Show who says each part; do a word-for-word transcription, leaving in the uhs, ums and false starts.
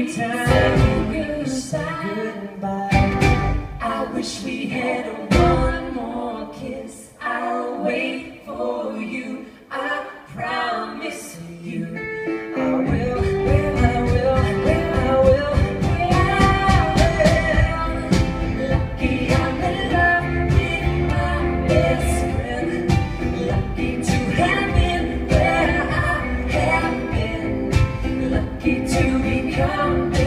Speaker 1: time we say goodbye. I wish we had one more kiss. I'll wait for you. I promise you I will. Well, I will. Well, I will. Well, I will. Lucky I'm in love with my best friend. Lucky to have been where I have been. Lucky to become